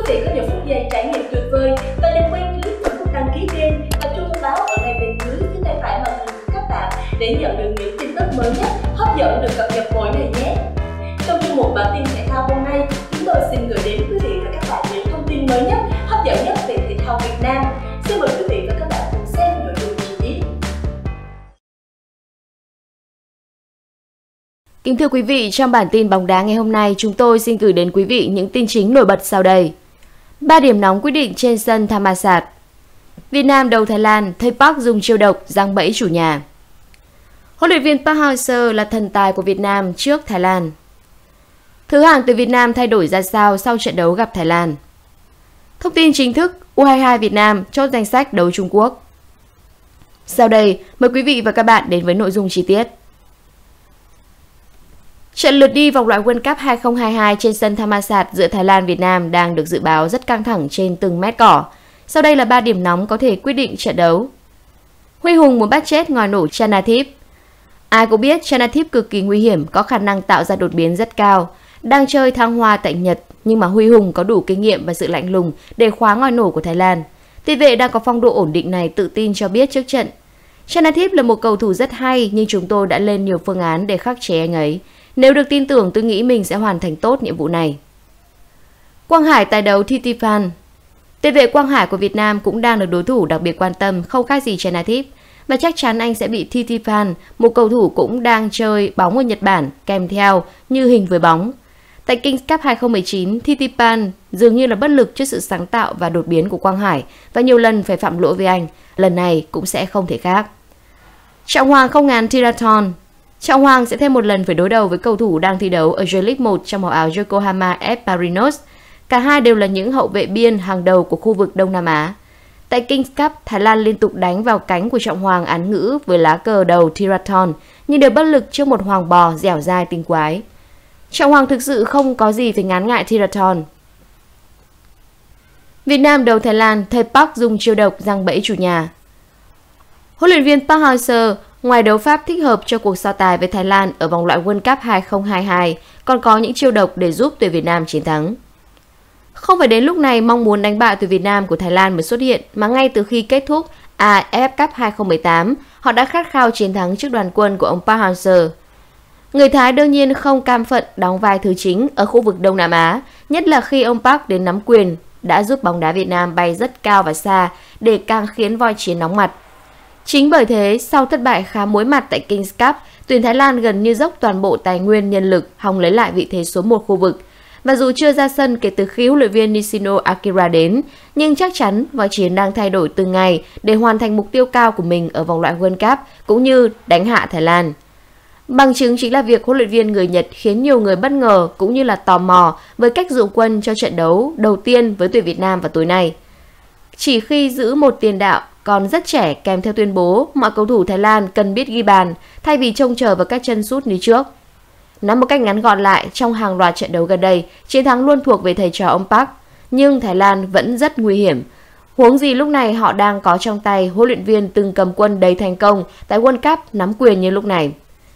vị có những phút giây trải nghiệm tuyệt vời và đừng quên click vào nút đăng ký kênh và chuông thông báo ở ngay bên dưới phía tay phải màn hình của các bạn để nhận được những tin tức mới nhất, hấp dẫn được cập nhật mỗi ngày nhé. Trong chuyên mục bản tin thể thao hôm nay, chúng tôi xin gửi đến quý vị và các bạn những thông tin mới nhất, hấp dẫn nhất về thể thao Việt Nam. Xin mời quý vị và các bạn cùng xem nội dung chi tiết. Kính thưa quý vị, trong bản tin bóng đá ngày hôm nay, chúng tôi xin gửi đến quý vị những tin chính nổi bật sau đây. 3 điểm nóng quyết định trên sân Thammasat. Việt Nam đầu Thái Lan, thầy Park dùng chiêu độc giăng bẫy chủ nhà. Huấn luyện viên Park Hang-seo là thần tài của Việt Nam trước Thái Lan. Thứ hạng từ Việt Nam thay đổi ra sao sau trận đấu gặp Thái Lan? Thông tin chính thức, U22 Việt Nam chốt danh sách đấu Trung Quốc. Sau đây, mời quý vị và các bạn đến với nội dung chi tiết. Trận lượt đi vòng loại World Cup 2022 trên sân Thammasat giữa Thái Lan và Việt Nam đang được dự báo rất căng thẳng trên từng mét cỏ. Sau đây là 3 điểm nóng có thể quyết định trận đấu. Huy Hùng muốn bắt chết ngòi nổ Chanathip. Ai cũng biết Chanathip cực kỳ nguy hiểm, có khả năng tạo ra đột biến rất cao. Đang chơi thăng hoa tại Nhật, nhưng mà Huy Hùng có đủ kinh nghiệm và sự lạnh lùng để khóa ngòi nổ của Thái Lan. Tiền vệ đang có phong độ ổn định này tự tin cho biết trước trận. Chanathip là một cầu thủ rất hay, nhưng chúng tôi đã lên nhiều phương án để khắc chế anh ấy. Nếu được tin tưởng, tôi nghĩ mình sẽ hoàn thành tốt nhiệm vụ này. Quang Hải tài đấu Thitiphan. Tiền vệ Quang Hải của Việt Nam cũng đang được đối thủ đặc biệt quan tâm, không khác gì Chanathip. Và chắc chắn anh sẽ bị Thitiphan, một cầu thủ cũng đang chơi bóng ở Nhật Bản, kèm theo như hình với bóng. Tại Kings Cup 2019, Thitiphan dường như là bất lực trước sự sáng tạo và đột biến của Quang Hải và nhiều lần phải phạm lỗi với anh. Lần này cũng sẽ không thể khác. Trọng Hoàng không ngán Tirathon. Trọng Hoàng sẽ thêm một lần phải đối đầu với cầu thủ đang thi đấu ở J-League 1 trong màu áo Yokohama F. Marinos. Cả hai đều là những hậu vệ biên hàng đầu của khu vực Đông Nam Á. Tại Kings Cup, Thái Lan liên tục đánh vào cánh của Trọng Hoàng án ngữ với lá cờ đầu Tirathon, nhưng đều bất lực trước một hoàng bò dẻo dai tinh quái. Trọng Hoàng thực sự không có gì phải ngán ngại Tirathon. Việt Nam đầu Thái Lan, thầy Park dùng chiêu độc giăng bẫy chủ nhà. Huấn luyện viên Park Hang-seo ngoài đấu pháp thích hợp cho cuộc so tài với Thái Lan ở vòng loại World Cup 2022, còn có những chiêu độc để giúp tuyển Việt Nam chiến thắng. Không phải đến lúc này mong muốn đánh bại tuyển Việt Nam của Thái Lan mới xuất hiện, mà ngay từ khi kết thúc AFF Cup 2018, họ đã khát khao chiến thắng trước đoàn quân của ông Park Hang-seo. Người Thái đương nhiên không cam phận đóng vai thứ chính ở khu vực Đông Nam Á, nhất là khi ông Park đến nắm quyền đã giúp bóng đá Việt Nam bay rất cao và xa để càng khiến voi chiến nóng mặt. Chính bởi thế, sau thất bại khá muối mặt tại Kings Cup, tuyển Thái Lan gần như dốc toàn bộ tài nguyên nhân lực hòng lấy lại vị thế số 1 khu vực. Và dù chưa ra sân kể từ khi huấn luyện viên Nishino Akira đến, nhưng chắc chắn voi chiến đang thay đổi từng ngày để hoàn thành mục tiêu cao của mình ở vòng loại World Cup cũng như đánh hạ Thái Lan. Bằng chứng chính là việc huấn luyện viên người Nhật khiến nhiều người bất ngờ cũng như là tò mò với cách dụng quân cho trận đấu đầu tiên với tuyển Việt Nam vào tối nay. Chỉ khi giữ một tiền đạo còn rất trẻ kèm theo tuyên bố mọi cầu thủ Thái Lan cần biết ghi bàn thay vì trông chờ vào các chân sút như trước. Nói một cách ngắn gọn lại, trong hàng loạt trận đấu gần đây, chiến thắng luôn thuộc về thầy trò ông Park, nhưng Thái Lan vẫn rất nguy hiểm. Huống gì lúc này họ đang có trong tay huấn luyện viên từng cầm quân đầy thành công tại World Cup nắm quyền như lúc này.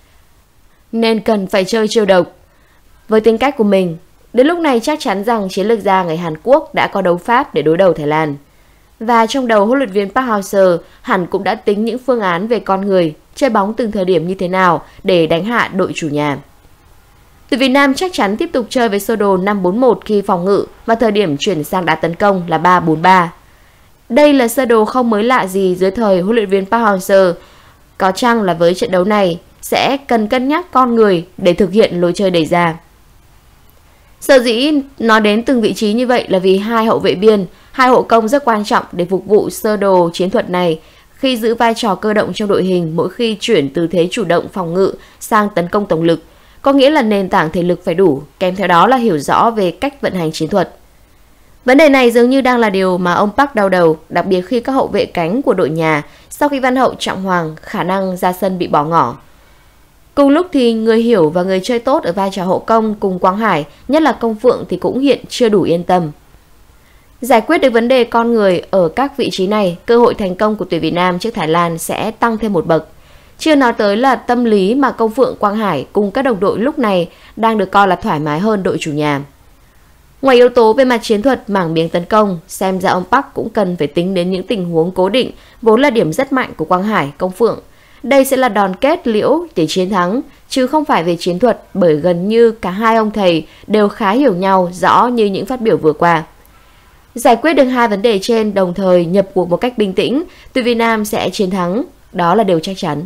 Nên cần phải chơi chiêu độc. Với tính cách của mình, đến lúc này chắc chắn rằng chiến lược gia người Hàn Quốc đã có đấu pháp để đối đầu Thái Lan. Và trong đầu huấn luyện viên Park Hang-seo hẳn cũng đã tính những phương án về con người, chơi bóng từng thời điểm như thế nào để đánh hạ đội chủ nhà. Tuyển Việt Nam chắc chắn tiếp tục chơi với sơ đồ 5-4-1 khi phòng ngự và thời điểm chuyển sang đá tấn công là 3-4-3. Đây là sơ đồ không mới lạ gì dưới thời huấn luyện viên Park Hang-seo. Có chăng là với trận đấu này sẽ cần cân nhắc con người để thực hiện lối chơi đẩy ra. Sở dĩ nói đến từng vị trí như vậy là vì hai hậu vệ biên, hai hậu công rất quan trọng để phục vụ sơ đồ chiến thuật này khi giữ vai trò cơ động trong đội hình mỗi khi chuyển từ thế chủ động phòng ngự sang tấn công tổng lực. Có nghĩa là nền tảng thể lực phải đủ, kèm theo đó là hiểu rõ về cách vận hành chiến thuật. Vấn đề này dường như đang là điều mà ông Park đau đầu, đặc biệt khi các hậu vệ cánh của đội nhà sau khi Văn Hậu, Trọng Hoàng khả năng ra sân bị bỏ ngỏ. Cùng lúc thì người hiểu và người chơi tốt ở vai trò hậu công cùng Quang Hải, nhất là Công Phượng thì cũng hiện chưa đủ yên tâm. Giải quyết được vấn đề con người ở các vị trí này, cơ hội thành công của tuyển Việt Nam trước Thái Lan sẽ tăng thêm một bậc. Chưa nói tới là tâm lý mà Công Phượng, Quang Hải cùng các đồng đội lúc này đang được coi là thoải mái hơn đội chủ nhà. Ngoài yếu tố về mặt chiến thuật mảng miếng tấn công, xem ra ông Park cũng cần phải tính đến những tình huống cố định vốn là điểm rất mạnh của Quang Hải, Công Phượng. Đây sẽ là đòn kết liễu để chiến thắng, chứ không phải về chiến thuật, bởi gần như cả hai ông thầy đều khá hiểu nhau rõ như những phát biểu vừa qua. Giải quyết được hai vấn đề trên đồng thời nhập cuộc một cách bình tĩnh, tuyển Việt Nam sẽ chiến thắng, đó là điều chắc chắn.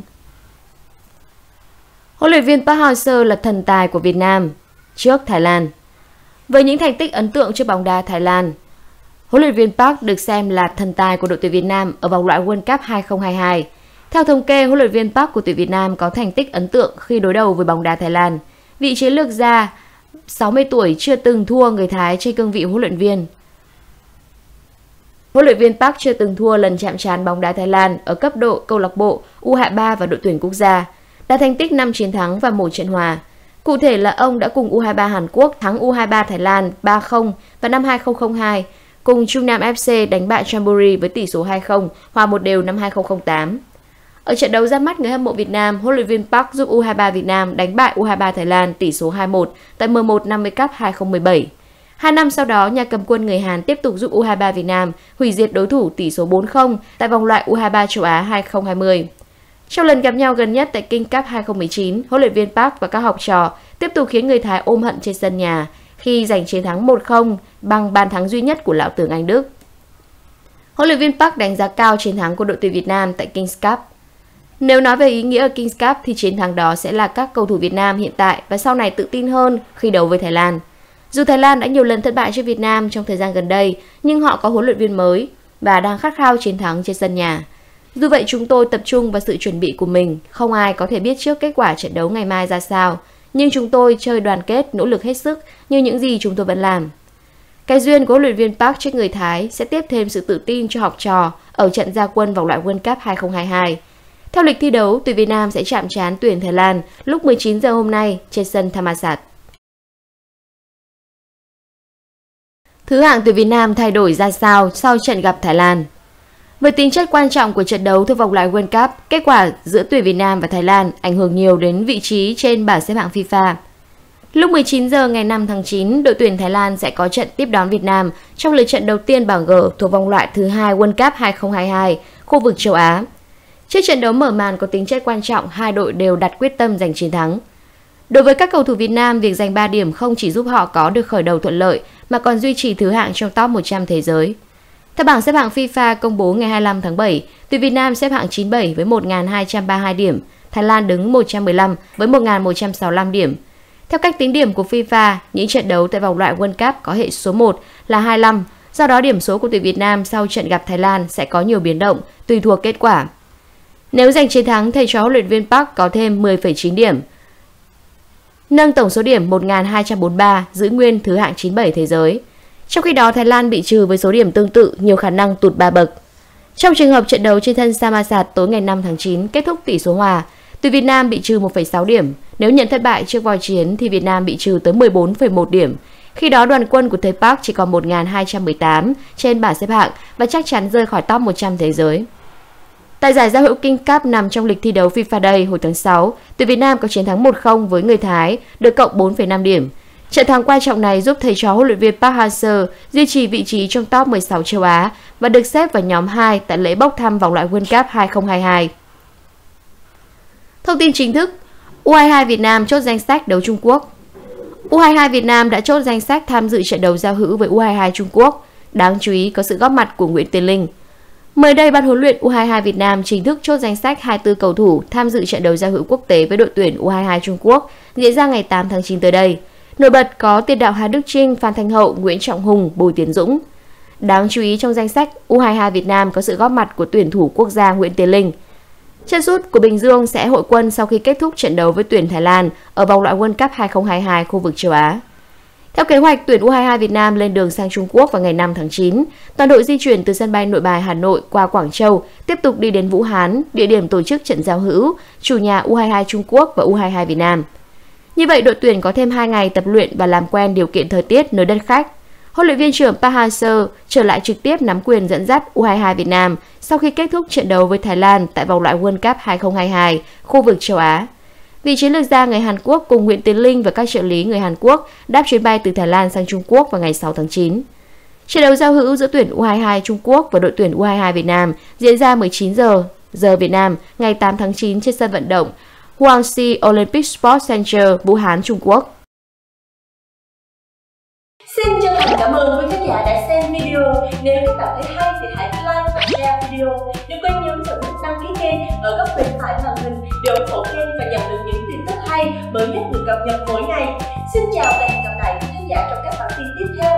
Huấn luyện viên Park Hang-seo là thần tài của Việt Nam trước Thái Lan. Với những thành tích ấn tượng trước bóng đá Thái Lan, huấn luyện viên Park được xem là thần tài của đội tuyển Việt Nam ở vòng loại World Cup 2022. Theo thống kê, huấn luyện viên Park của tuyển Việt Nam có thành tích ấn tượng khi đối đầu với bóng đá Thái Lan. Vị chiến lược gia 60 tuổi chưa từng thua người Thái trên cương vị huấn luyện viên. Huấn luyện viên Park chưa từng thua lần chạm trán bóng đá Thái Lan ở cấp độ câu lạc bộ, U23 và đội tuyển quốc gia, đạt thành tích 5 chiến thắng và 1 trận hòa. Cụ thể là ông đã cùng U23 Hàn Quốc thắng U23 Thái Lan 3-0 vào năm 2002, cùng Trung Nam FC đánh bại Chonburi với tỷ số 2-0, hòa 1-1 năm 2008. Ở trận đấu ra mắt người hâm mộ Việt Nam, huấn luyện viên Park giúp U23 Việt Nam đánh bại U23 Thái Lan tỷ số 2-1 tại M1 50 Cup 2017. 2 năm sau đó, nhà cầm quân người Hàn tiếp tục giúp U23 Việt Nam hủy diệt đối thủ tỷ số 4-0 tại vòng loại U23 châu Á 2020. Trong lần gặp nhau gần nhất tại King Cup 2019, huấn luyện viên Park và các học trò tiếp tục khiến người Thái ôm hận trên sân nhà khi giành chiến thắng 1-0 bằng bàn thắng duy nhất của lão tướng Anh Đức. Huấn luyện viên Park đánh giá cao chiến thắng của đội tuyển Việt Nam tại Kings Cup. Nếu nói về ý nghĩa ở Kings Cup thì chiến thắng đó sẽ là các cầu thủ Việt Nam hiện tại và sau này tự tin hơn khi đấu với Thái Lan. Dù Thái Lan đã nhiều lần thất bại trước Việt Nam trong thời gian gần đây, nhưng họ có huấn luyện viên mới và đang khát khao chiến thắng trên sân nhà. Dù vậy, chúng tôi tập trung vào sự chuẩn bị của mình, không ai có thể biết trước kết quả trận đấu ngày mai ra sao, nhưng chúng tôi chơi đoàn kết, nỗ lực hết sức như những gì chúng tôi vẫn làm. Cái duyên của huấn luyện viên Park trước người Thái sẽ tiếp thêm sự tự tin cho học trò ở trận ra quân vòng loại World Cup 2022. Theo lịch thi đấu, tuyển Việt Nam sẽ chạm trán tuyển Thái Lan lúc 19 giờ hôm nay trên sân Thammasat. Thứ hạng tuyển Việt Nam thay đổi ra sao sau trận gặp Thái Lan? Với tính chất quan trọng của trận đấu thuộc vòng loại World Cup, kết quả giữa tuyển Việt Nam và Thái Lan ảnh hưởng nhiều đến vị trí trên bảng xếp hạng FIFA. Lúc 19 giờ ngày 5 tháng 9, đội tuyển Thái Lan sẽ có trận tiếp đón Việt Nam trong lượt trận đầu tiên bảng G thuộc vòng loại thứ 2 World Cup 2022, khu vực châu Á. Trước trận đấu mở màn có tính chất quan trọng, hai đội đều đặt quyết tâm giành chiến thắng. Đối với các cầu thủ Việt Nam, việc giành 3 điểm không chỉ giúp họ có được khởi đầu thuận lợi mà còn duy trì thứ hạng trong top 100 thế giới. Theo bảng xếp hạng FIFA công bố ngày 25 tháng 7, tuyển Việt Nam xếp hạng 97 với 1.232 điểm, Thái Lan đứng 115 với 1.165 điểm. Theo cách tính điểm của FIFA, những trận đấu tại vòng loại World Cup có hệ số 1 là 25, do đó điểm số của tuyển Việt Nam sau trận gặp Thái Lan sẽ có nhiều biến động tùy thuộc kết quả. Nếu giành chiến thắng, thầy trò huấn luyện viên Park có thêm 10,9 điểm, nâng tổng số điểm 1.243, giữ nguyên thứ hạng 97 thế giới. Trong khi đó, Thái Lan bị trừ với số điểm tương tự, nhiều khả năng tụt 3 bậc. Trong trường hợp trận đấu trên sân Thammasat tối ngày 5 tháng 9 kết thúc tỷ số hòa, tuyển Việt Nam bị trừ 1,6 điểm. Nếu nhận thất bại trước voi chiến thì Việt Nam bị trừ tới 14,1 điểm. Khi đó, đoàn quân của thầy Park chỉ còn 1.218 trên bảng xếp hạng và chắc chắn rơi khỏi top 100 thế giới. Tại giải giao hữu King Cup nằm trong lịch thi đấu FIFA Day hồi tháng 6, tuyển Việt Nam có chiến thắng 1-0 với người Thái, được cộng 4,5 điểm. Trận thắng quan trọng này giúp thầy trò huấn luyện viên Park Hang-seo duy trì vị trí trong top 16 châu Á và được xếp vào nhóm 2 tại lễ bốc thăm vòng loại World Cup 2022. Thông tin chính thức, U22 Việt Nam chốt danh sách đấu Trung Quốc. U22 Việt Nam đã chốt danh sách tham dự trận đấu giao hữu với U22 Trung Quốc. Đáng chú ý có sự góp mặt của Nguyễn Tiến Linh. Mới đây, ban huấn luyện U22 Việt Nam chính thức chốt danh sách 24 cầu thủ tham dự trận đấu giao hữu quốc tế với đội tuyển U22 Trung Quốc diễn ra ngày 8 tháng 9 tới đây. Nổi bật có tiền đạo Hà Đức Chinh, Phan Thanh Hậu, Nguyễn Trọng Hùng, Bùi Tiến Dũng. Đáng chú ý trong danh sách, U22 Việt Nam có sự góp mặt của tuyển thủ quốc gia Nguyễn Tiến Linh. Chân sút của Bình Dương sẽ hội quân sau khi kết thúc trận đấu với tuyển Thái Lan ở vòng loại World Cup 2022 khu vực châu Á. Theo kế hoạch, tuyển U22 Việt Nam lên đường sang Trung Quốc vào ngày 5 tháng 9. Toàn đội di chuyển từ sân bay Nội Bài Hà Nội qua Quảng Châu, tiếp tục đi đến Vũ Hán, địa điểm tổ chức trận giao hữu, chủ nhà U22 Trung Quốc và U22 Việt Nam. Như vậy, đội tuyển có thêm 2 ngày tập luyện và làm quen điều kiện thời tiết nơi đất khách. Huấn luyện viên trưởng Park Hang-seo trở lại trực tiếp nắm quyền dẫn dắt U22 Việt Nam sau khi kết thúc trận đấu với Thái Lan tại vòng loại World Cup 2022, khu vực châu Á. Vị chiến lược gia người Hàn Quốc cùng Nguyễn Tiến Linh và các trợ lý người Hàn Quốc đáp chuyến bay từ Thái Lan sang Trung Quốc vào ngày 6 tháng 9. Trận đấu giao hữu giữa tuyển U22 Trung Quốc và đội tuyển U22 Việt Nam diễn ra 19 giờ Việt Nam ngày 8 tháng 9 trên sân vận động Huangxi Olympic Sports Center, Vũ Hán, Trung Quốc. Xin chân thành cảm ơn quý khán giả đã xem video. Nếu các bạn thấy hay thì hãy like và share video. Đừng quên nhấn vào nút đăng ký kênh ở góc bên phải màn hình để ủng hộ kênh và nhận được những tin tức hay mới nhất được cập nhật mỗi ngày. Xin chào và hẹn gặp lại quý khán giả trong các bản tin tiếp theo.